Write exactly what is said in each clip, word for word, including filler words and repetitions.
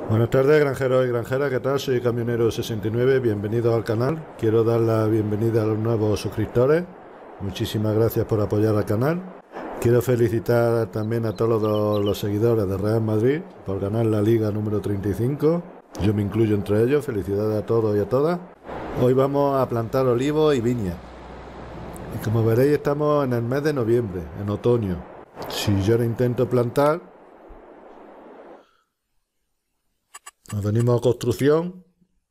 Buenas tardes, granjeros y granjeras, ¿qué tal? Soy Camionero sesenta y nueve, bienvenidos al canal. Quiero dar la bienvenida a los nuevos suscriptores. Muchísimas gracias por apoyar al canal. Quiero felicitar también a todos los, los seguidores de Real Madrid por ganar la Liga número treinta y cinco. Yo me incluyo entre ellos, felicidades a todos y a todas. Hoy vamos a plantar olivos y viñas. Y como veréis estamos en el mes de noviembre, en otoño. Si yo ahora intento plantar, nos venimos a construcción.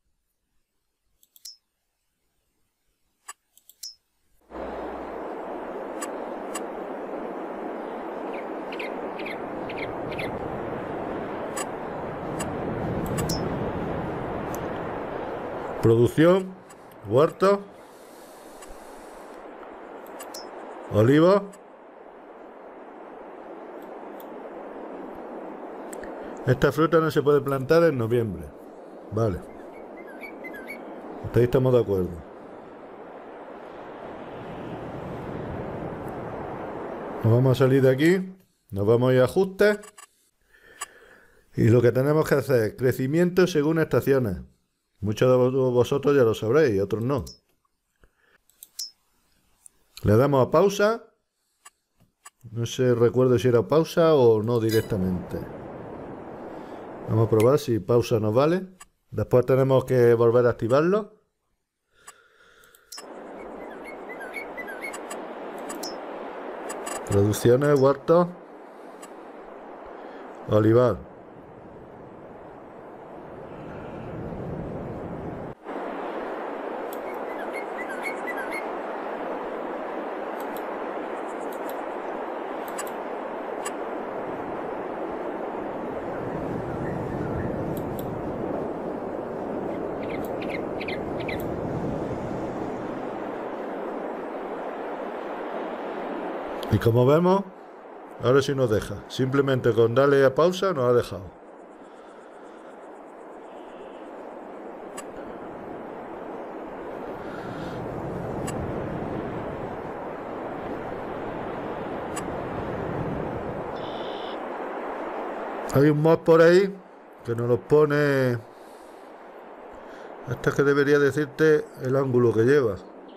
Producción, huerto, olivos. Esta fruta no se puede plantar en noviembre. Vale. Hasta ahí estamos de acuerdo. Nos vamos a salir de aquí. Nos vamos a ir a ajustes. Y lo que tenemos que hacer es crecimiento según estaciones. Muchos de vosotros ya lo sabréis y otros no. Le damos a pausa. No sé, recuerdo si era pausa o no directamente. Vamos a probar si pausa nos vale. Después tenemos que volver a activarlo. Producciones, huertos, olivar. Y como vemos, ahora sí nos deja. Simplemente con darle a pausa nos ha dejado. Hay un mod por ahí que nos lo pone. Esta es que debería decirte el ángulo que lleva.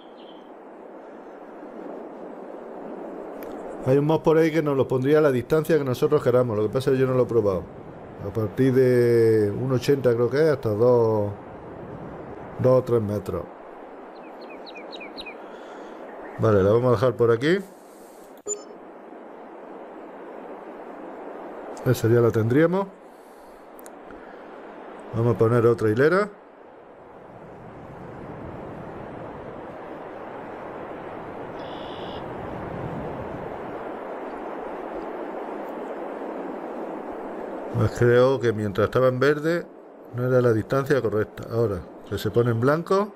Hay un mod por ahí que nos lo pondría a la distancia que nosotros queramos. Lo que pasa es que yo no lo he probado. A partir de uno ochenta creo que es, hasta dos o tres metros. Vale, la vamos a dejar por aquí. Esa ya la tendríamos. Vamos a poner otra hilera. Pues creo que mientras estaba en verde no era la distancia correcta. Ahora, que se pone en blanco.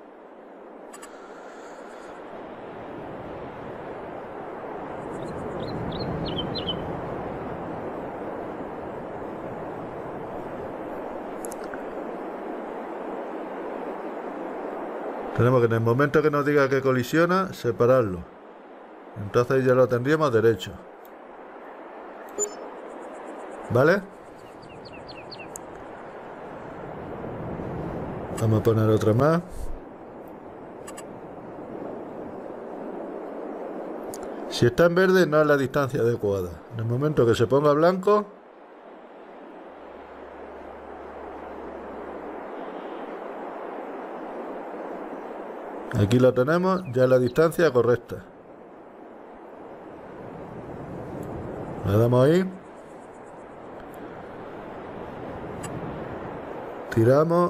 Tenemos que en el momento que nos diga que colisiona, separarlo. Entonces ya lo tendríamos derecho. ¿Vale? Vamos a poner otra más. Si está en verde no es la distancia adecuada. En el momento que se ponga blanco, aquí lo tenemos, ya es la distancia correcta. Le damos ahí. Tiramos.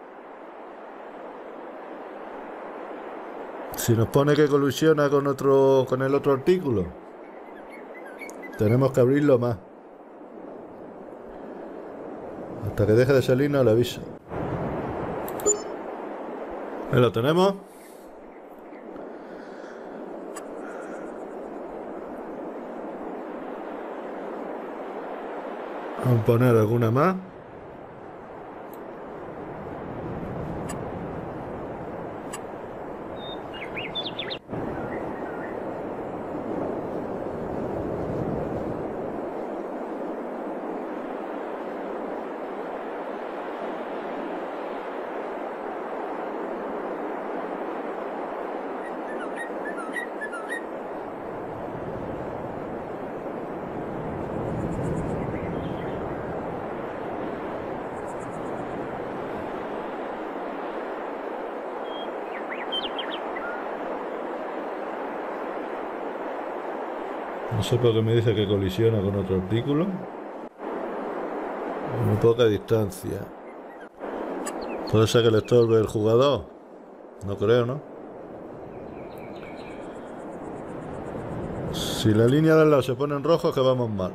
Si nos pone que colisiona con otro, con el otro artículo, tenemos que abrirlo más. Hasta que deje de salir nos lo aviso. Ahí lo tenemos. Vamos a poner alguna más. No sé por qué me dice que colisiona con otro artículo. A muy poca distancia. ¿Puede ser que le estorbe el jugador? No creo, ¿no? Si la línea de al lado se pone en rojo es que vamos mal.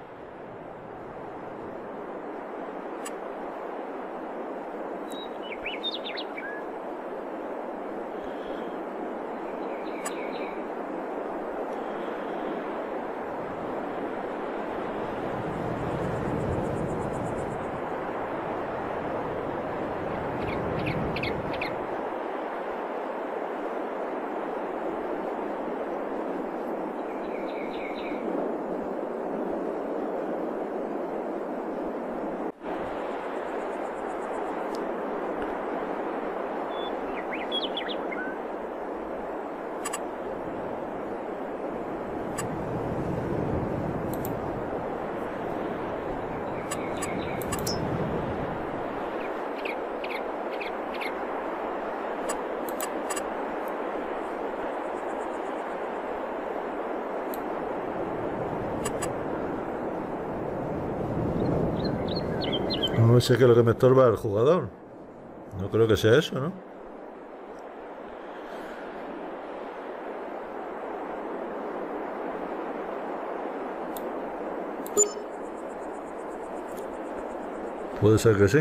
No sé qué es lo que me estorba el jugador. No creo que sea eso, ¿no? Puede ser que sí.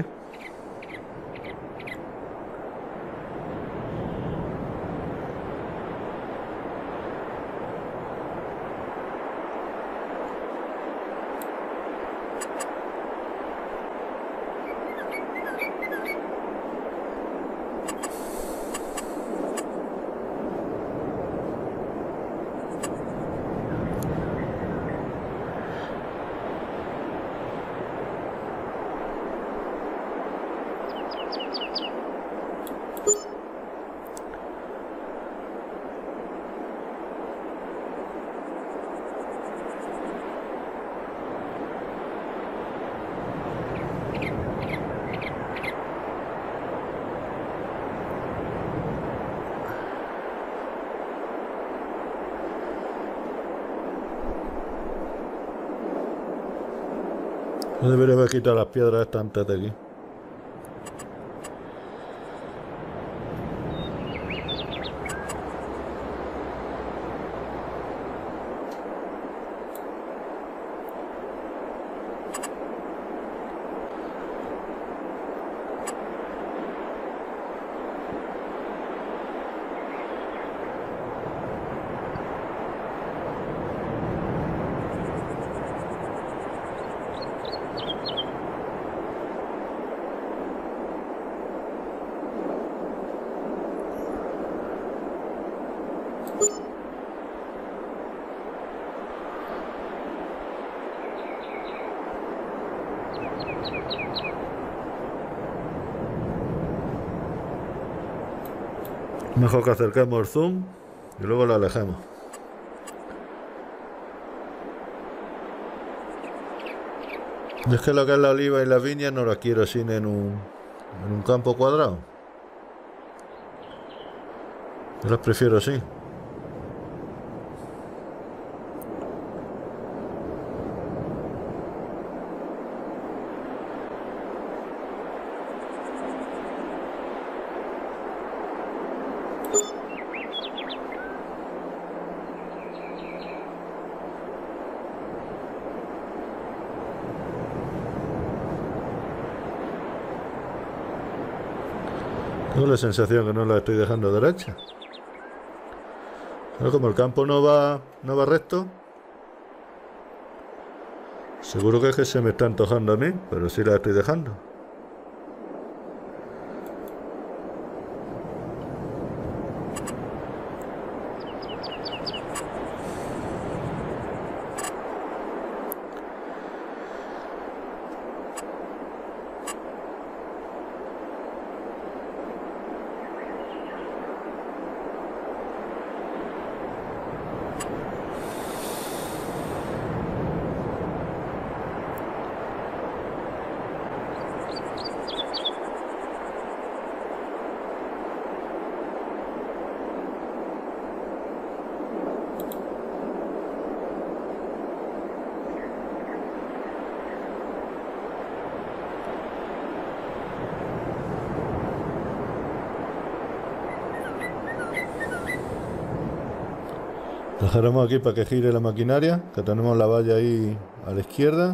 No debería haber quitado las piedras estas antes de aquí. Mejor que acerquemos el zoom y luego lo alejemos. Es que lo que es la oliva y las viñas no las quiero así en un, en un campo cuadrado. Yo las prefiero así. Tengo la sensación que no la estoy dejando derecha. Pero como el campo no va, no va recto, seguro que es que se me está antojando a mí, pero sí la estoy dejando. Dejaremos aquí para que gire la maquinaria, que tenemos la valla ahí a la izquierda.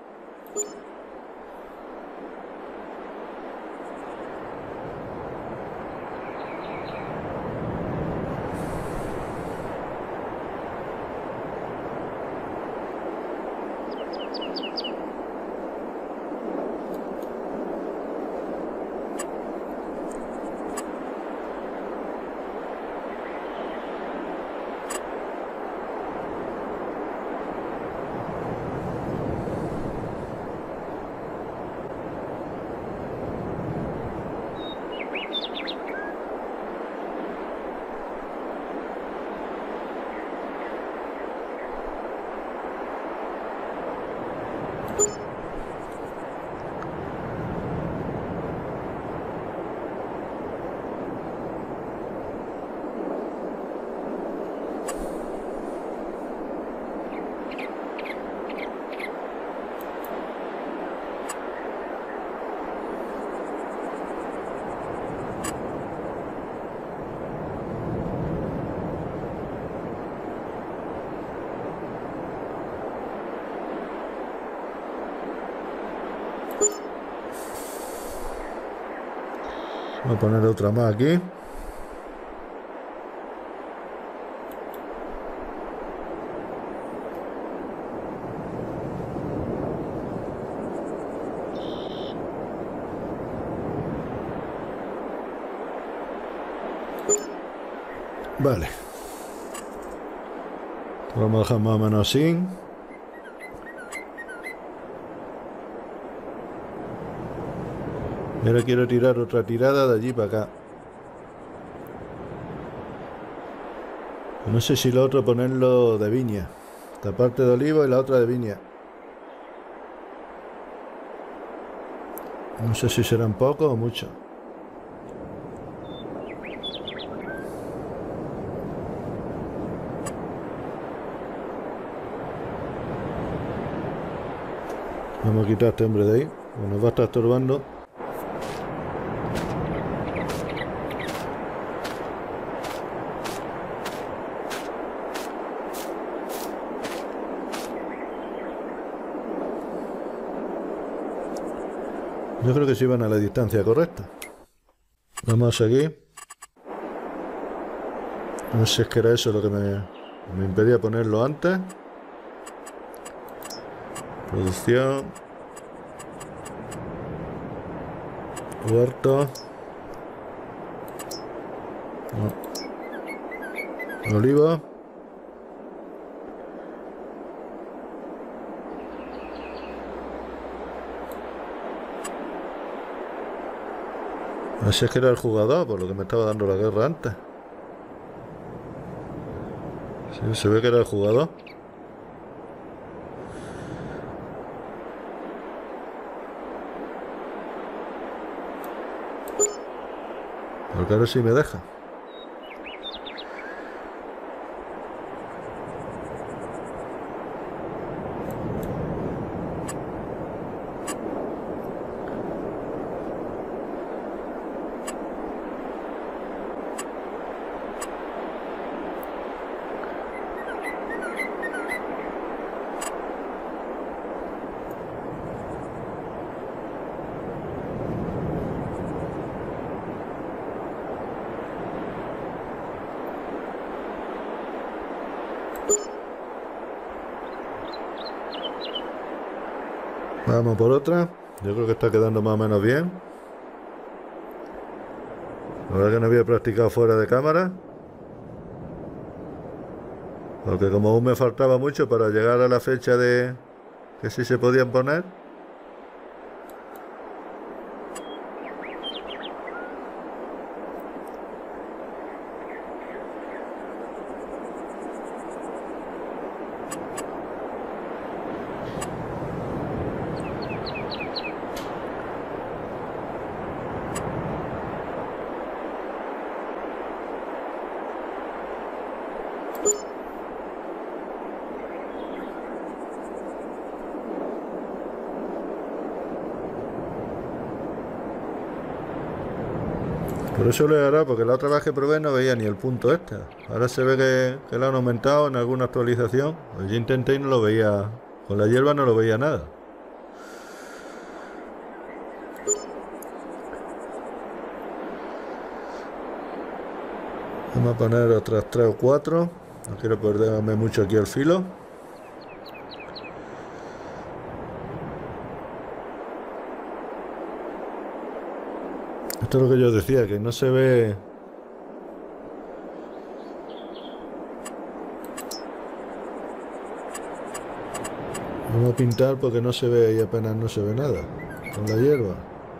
Voy a poner otra más aquí. Vale. Vamos a dejar más o menos así. Y ahora quiero tirar otra tirada de allí para acá. No sé si lo otro ponerlo de viña. Esta parte de olivo y la otra de viña. No sé si serán pocos o muchos. Vamos a quitar a este hombre de ahí, pues nos va a estar estorbando. Yo creo que sí van a la distancia correcta. Vamos a seguir. No sé si es que era eso lo que me, me impedía ponerlo antes. Producción. Cuarto. No. Oliva. Así es que era el jugador, por lo que me estaba dando la guerra antes. Sí, se ve que era el jugador. Porque ahora sí me deja. Vamos por otra. Yo creo que está quedando más o menos bien. La verdad que no había practicado fuera de cámara. Porque como aún me faltaba mucho para llegar a la fecha de que sí se podían poner. Por eso le hará, porque la otra vez que probé no veía ni el punto este. Ahora se ve que, que lo han aumentado en alguna actualización. Pues yo intenté y no lo veía. Con la hierba no lo veía nada. Vamos a poner otras tres o cuatro. No quiero perderme mucho aquí el filo. Esto es lo que yo decía, que no se ve. Vamos a pintar porque no se ve y apenas no se ve nada con la hierba.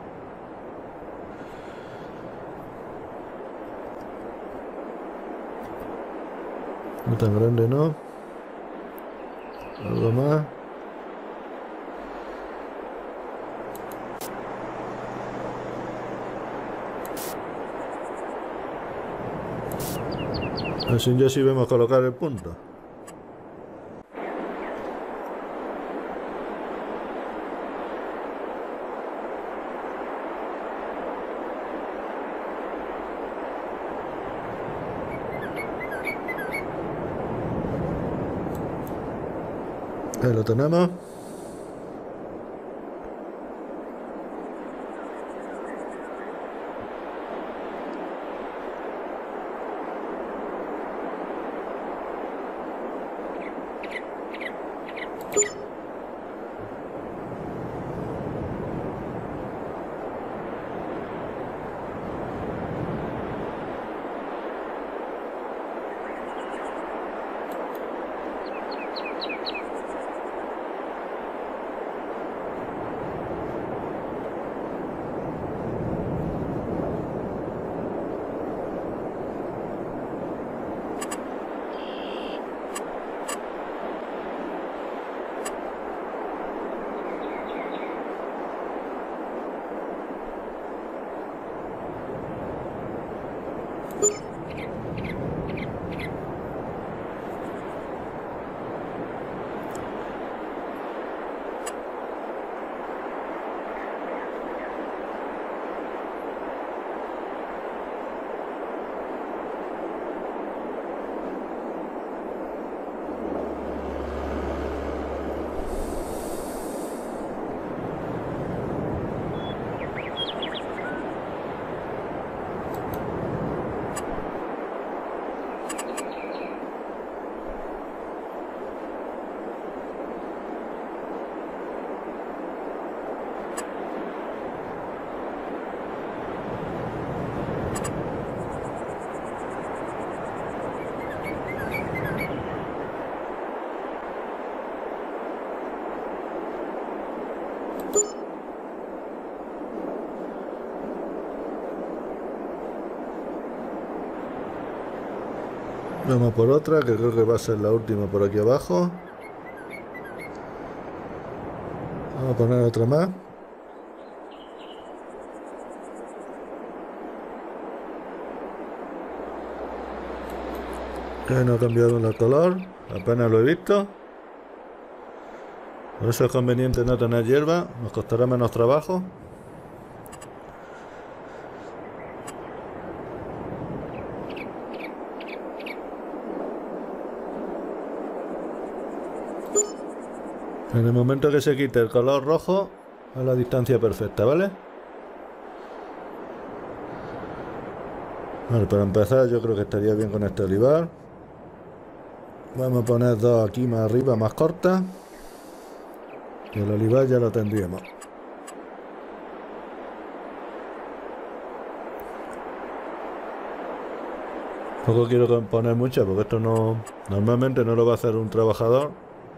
No tan grande, ¿no? Algo más. Así ya sí vemos colocar el punto. Ahí lo tenemos. Vamos por otra, que creo que va a ser la última por aquí abajo. Vamos a poner otra más. Que no ha cambiado el color, apenas lo he visto. Por eso es conveniente no tener hierba, nos costará menos trabajo. En el momento que se quite el color rojo, a la distancia perfecta, ¿vale? Vale, para empezar yo creo que estaría bien con este olivar. Vamos a poner dos aquí más arriba, más cortas. Y el olivar ya lo tendríamos. Tampoco quiero poner muchas porque esto no, normalmente no lo va a hacer un trabajador.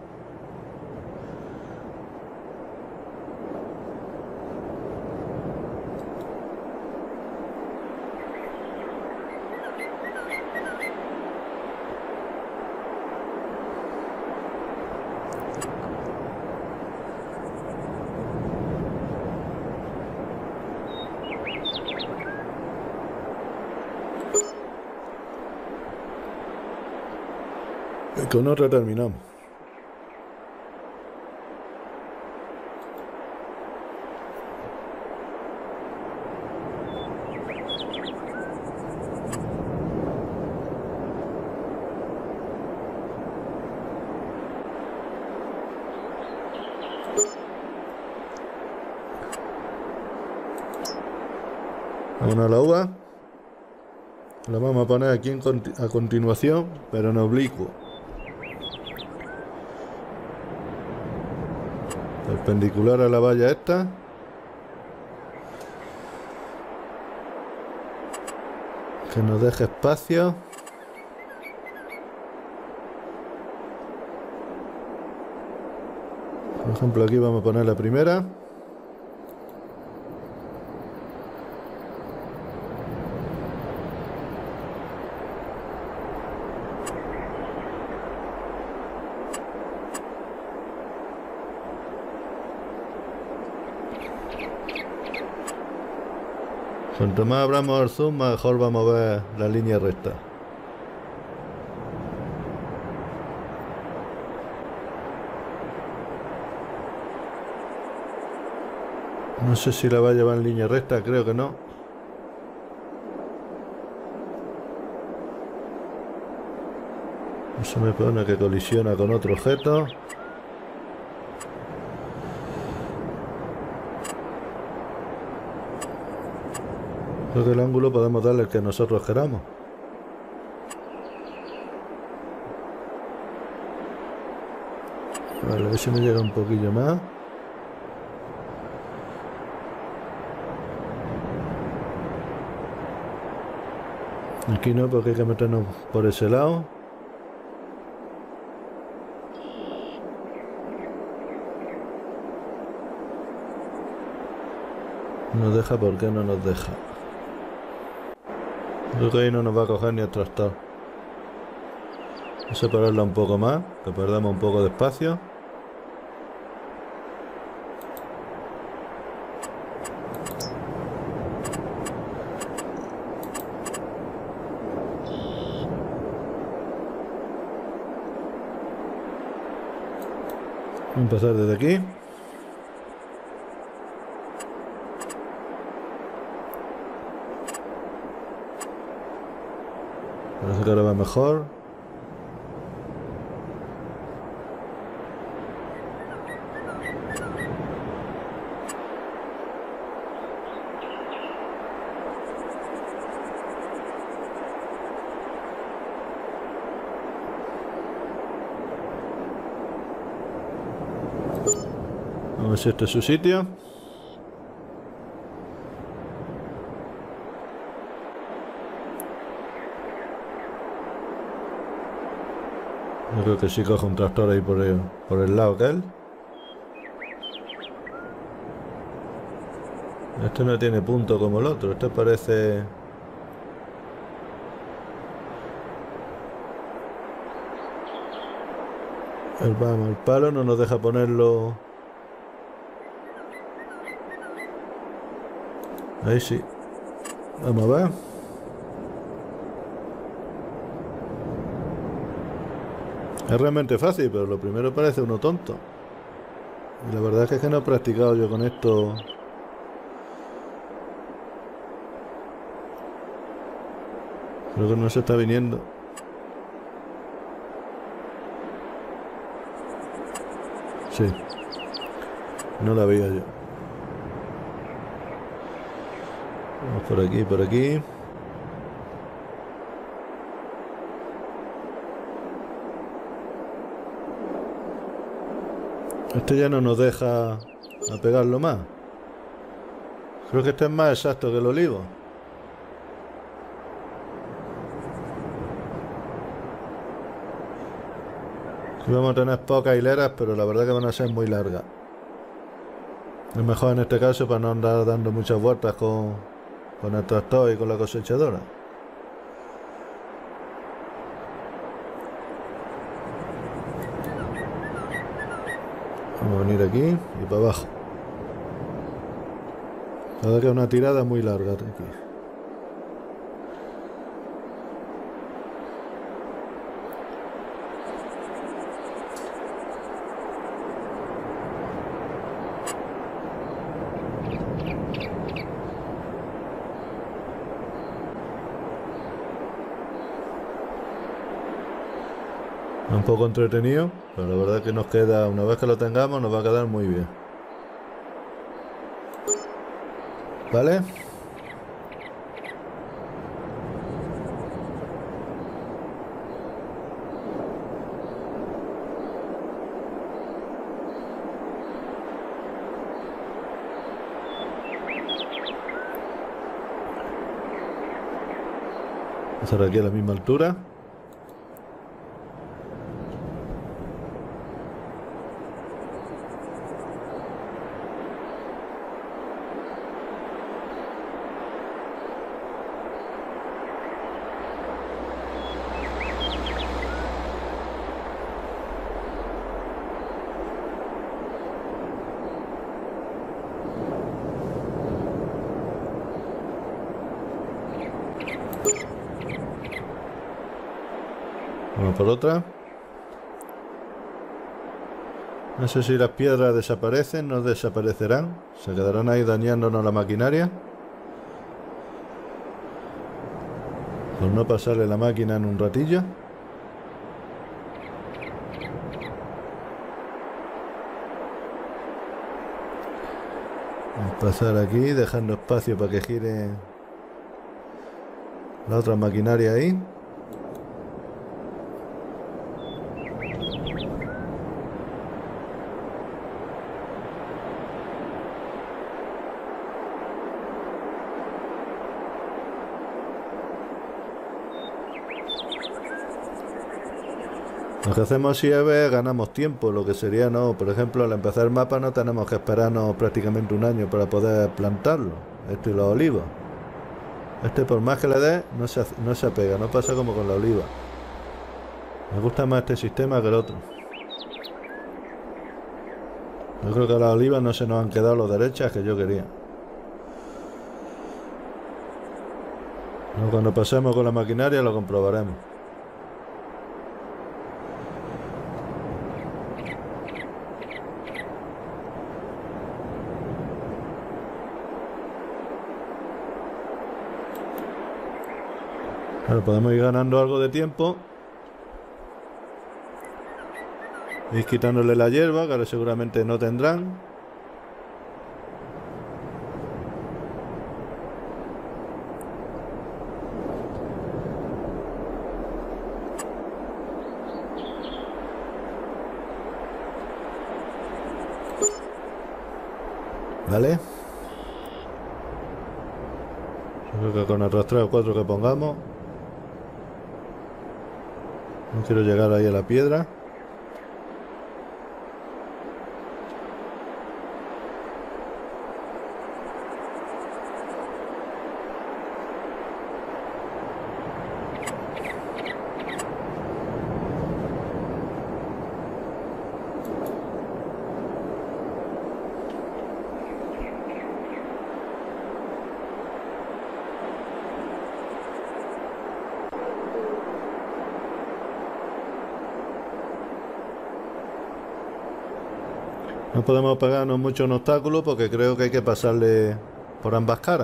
Y con otra terminamos. Vámonos a la uva. Lo vamos a poner aquí en conti a continuación, pero en oblicuo. Perpendicular a la valla esta. Que nos deje espacio. Por ejemplo, aquí vamos a poner la primera. Cuanto más abramos el zoom, mejor vamos a ver la línea recta. No sé si la va a llevar en línea recta, creo que no. Eso me pone que colisiona con otro objeto. Creo que el ángulo podemos darle el que nosotros queramos. Vale, a ver si me llega un poquillo más. Aquí no, porque hay que meternos por ese lado. Nos deja, ¿por qué no nos deja? Creo que ahí no nos va a coger ni el tractor. Voy a separarla un poco más, que perdamos un poco de espacio. Voy a empezar desde aquí. Parece que ahora va mejor. Vamos a ver si este es su sitio. Yo creo que sí coge un tractor ahí por el, por el lado que él. Este no tiene punto como el otro. Este parece... El, vamos, el palo no nos deja ponerlo... Ahí sí. Vamos a ver. Es realmente fácil, pero lo primero parece uno tonto. Y la verdad es que no he practicado yo con esto. Creo que no se está viniendo. Sí. No la veía yo. Vamos por aquí, por aquí. Este ya no nos deja a pegarlo más. Creo que este es más exacto que el olivo. Aquí vamos a tener pocas hileras, pero la verdad que van a ser muy largas. Es mejor en este caso para no andar dando muchas vueltas con, con el tractor y con la cosechadora. Vamos a venir aquí y para abajo. La verdad que es una tirada muy larga aquí. Un poco entretenido, pero la verdad que nos queda, una vez que lo tengamos, nos va a quedar muy bien. ¿Vale? Hacer aquí a la misma altura. Una por otra. No sé si las piedras desaparecen, no desaparecerán. Se quedarán ahí dañándonos la maquinaria. Por no pasarle la máquina en un ratillo. Vamos a pasar aquí, dejando espacio para que gire la otra maquinaria ahí. Lo que hacemos si es ver, ganamos tiempo, lo que sería no, por ejemplo, al empezar el mapa no tenemos que esperarnos prácticamente un año para poder plantarlo, esto y los olivos. Este por más que le dé, no se, no se apega, no pasa como con la oliva. Me gusta más este sistema que el otro. Yo creo que a las olivas no se nos han quedado los derechas que yo quería. Luego, cuando pasemos con la maquinaria lo comprobaremos. Claro, podemos ir ganando algo de tiempo. Ir quitándole la hierba, que ahora seguramente no tendrán. Vale. Yo creo que con otros tres o cuatro que pongamos. No quiero llegar ahí a la piedra. No podemos pegarnos mucho en obstáculos porque creo que hay que pasarle por ambas caras.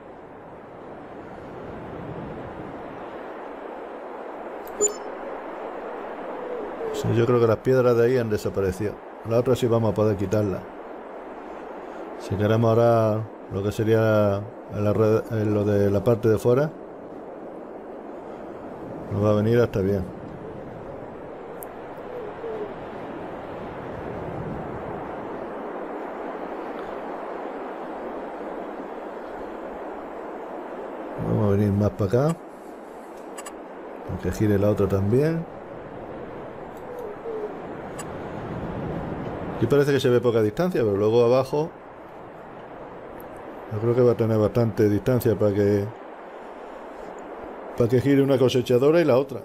Sí, yo creo que las piedras de ahí han desaparecido. La otra sí vamos a poder quitarlas. Si queremos ahora lo que sería la red, lo de la parte de fuera, nos va a venir hasta bien. Vamos a venir más para acá. Aunque gire la otra también. Aquí parece que se ve poca distancia, pero luego abajo yo creo que va a tener bastante distancia para que para que gire una cosechadora y la otra.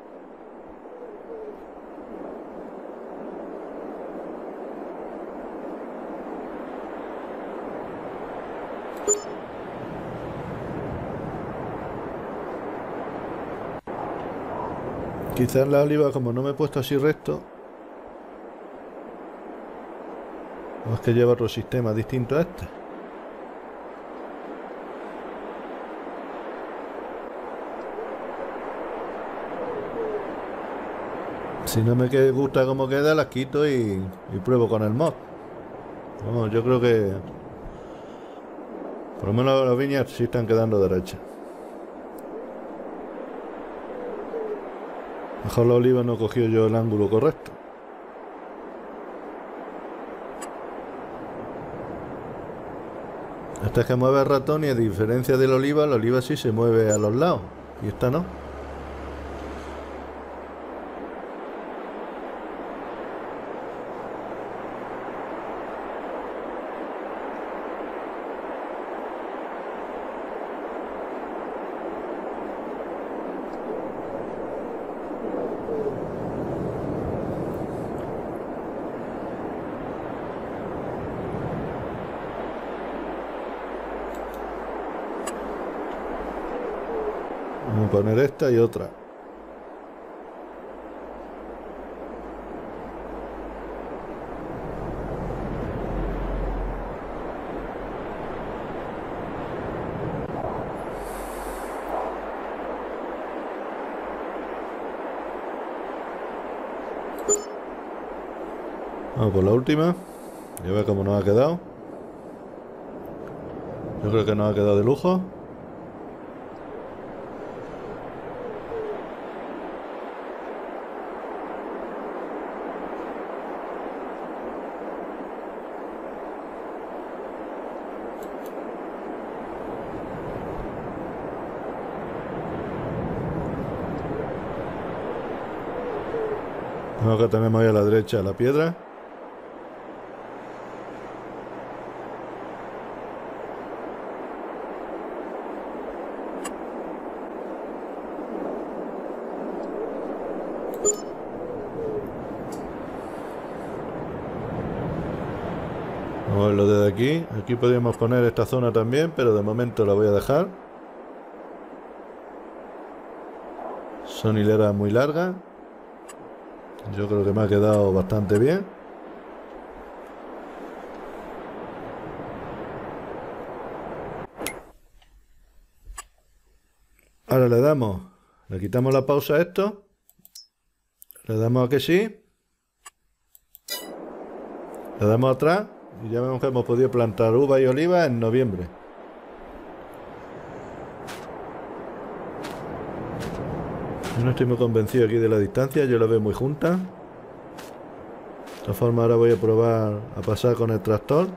Quizás la oliva, como no me he puesto así recto, o es que lleva otro sistema distinto a este. Si no me gusta cómo queda, las quito y, y pruebo con el mod. Vamos, yo creo que por lo menos las viñas sí están quedando derechas. Mejor la oliva no cogió yo el ángulo correcto. Esta es que mueve el ratón y a diferencia de la oliva, la oliva sí se mueve a los lados y esta no. Vamos a poner esta y otra. Vamos por la última. Y a ver cómo nos ha quedado. Yo creo que nos ha quedado de lujo. Acá tenemos ahí a la derecha la piedra. Vamos a verlo desde aquí. Aquí podríamos poner esta zona también, pero de momento la voy a dejar. Son hileras muy largas. Yo creo que me ha quedado bastante bien. Ahora le damos, le quitamos la pausa a esto. Le damos a que sí. Le damos atrás y ya vemos que hemos podido plantar uvas y olivas en noviembre. Yo no estoy muy convencido aquí de la distancia, yo la veo muy junta. De todas formas ahora voy a probar a pasar con el tractor.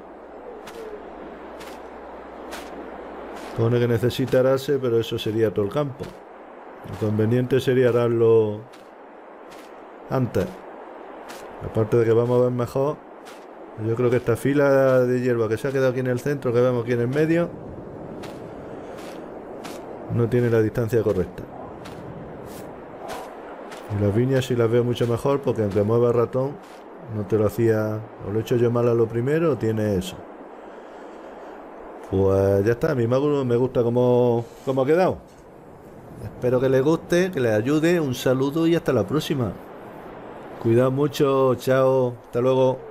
Pone que necesita ararse, pero eso sería todo el campo. Lo conveniente sería ararlo antes. Aparte de que vamos a ver mejor, yo creo que esta fila de hierba que se ha quedado aquí en el centro, que vemos aquí en el medio, no tiene la distancia correcta. Y las viñas sí las veo mucho mejor, porque aunque mueva el ratón, no te lo hacía... O lo he hecho yo mal a lo primero, o tiene eso. Pues ya está, a mí me gusta cómo, cómo ha quedado. Espero que les guste, que les ayude. Un saludo y hasta la próxima. Cuidado mucho, chao, hasta luego.